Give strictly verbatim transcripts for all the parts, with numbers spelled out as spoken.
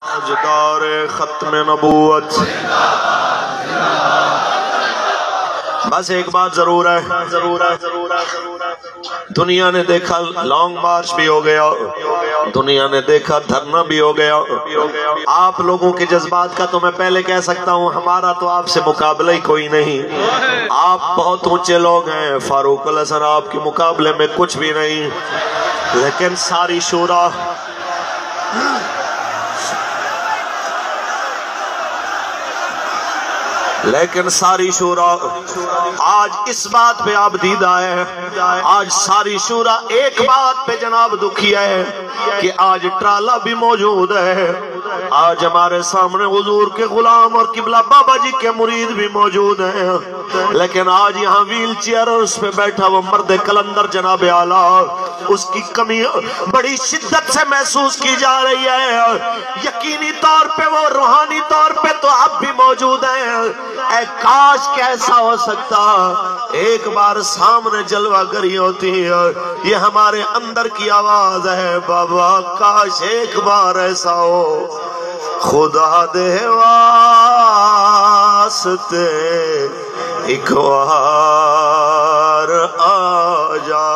تاجدار ختم نبوت، بس ایک بات ضرور ہے، ضرور ہے دنیا نے دیکھا لانگ مارچ بھی ہو گیا، دنیا نے دیکھا دھرنا بھی ہو گیا، آپ لوگوں کے جذبات کا تو میں پہلے کہہ سکتا ہوں ہمارا تو آپ سے مقابلہ ہی کوئی نہیں، آپ بہت اونچے لوگ ہیں، فاروق الحسن آپ کے مقابلے میں کچھ بھی نہیں، لیکن ساری شورا لیکن ساری شورا آج اس بات پہ آپ دیدہ ہے، آج ساری شورا ایک بات پہ جناب دکھی ہے کہ آج ٹرالا بھی موجود ہے، آج ہمارے سامنے حضور کے غلام اور قبلہ بابا جی کے مرید بھی موجود ہیں، لیکن آج یہاں ویل چیئر اور اس پہ بیٹھا وہ مرد کلندر جناب اعلیٰ، اس کی کمی بڑی شدت سے محسوس کی جا رہی ہے، یقینی طور پہ وہ روحانی طور پہ تو اب بھی موجود ہیں، اے کاش کیسا ہو سکتا ایک بار سامنے جلوہ گری ہوتی ہے، یہ ہمارے اندر کی آواز ہے بابا کاش ایک بار ایسا ہو، خدا دے واسطے ایک بار آ جا،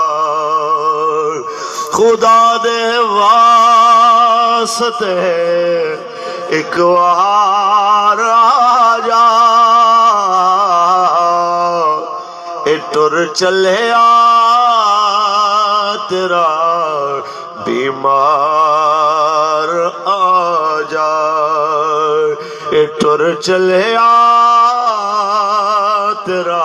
خدا دے واسطے ایک بار آ جا، ٹر چلے آ تیرا بیمار آ جا، ٹر چلے آ تیرا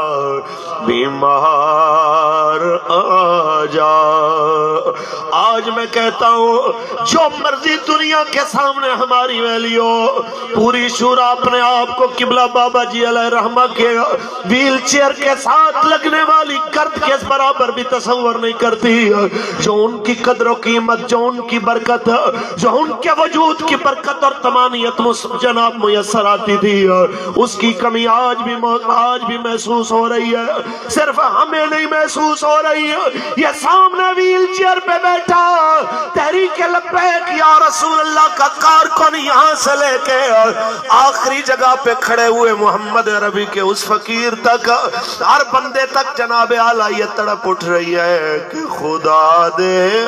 بیمار آ جا۔ آج میں کہتا ہوں جو مرضی دنیا کے سامنے ہماری ویلی ہو، پوری شورا اپنے آپ کو قبلہ بابا جی علیہ رحمہ کے ویل چیئر کے ساتھ لگنے والی گرد کے برابر بھی تصور نہیں کرتی، جو ان کی قدر و قیمت، جو ان کی برکت، جو ان کے وجود کی برکت اور تمانیت جناب میسر آتی تھی، اس کی کمی آج بھی آج بھی محسوس ہو رہی ہے، صرف ہمیں نہیں محسوس ہو رہی ہے، یہ سامنے ویل چیئر پہ بیٹھا تحریک لبیک یا رسول اللہ کا کارکن یہاں سے لے کے آخری جگہ پہ کھڑے ہوئے محمد عربی کے اس فقیر تک، ہر بندے تک جناب اعلیٰ یہ تڑپ اٹھ رہی ہے کہ خدا دے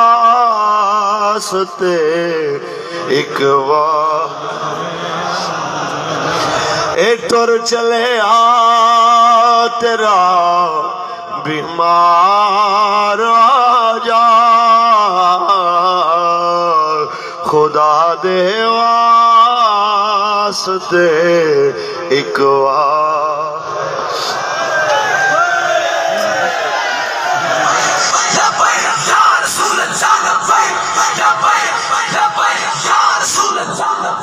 واسطے ایک واسطے ایک ٹر چلے آ تیرا بیمار آ جا، خدا دے واسطے ایک واسطے یا رسول اللہ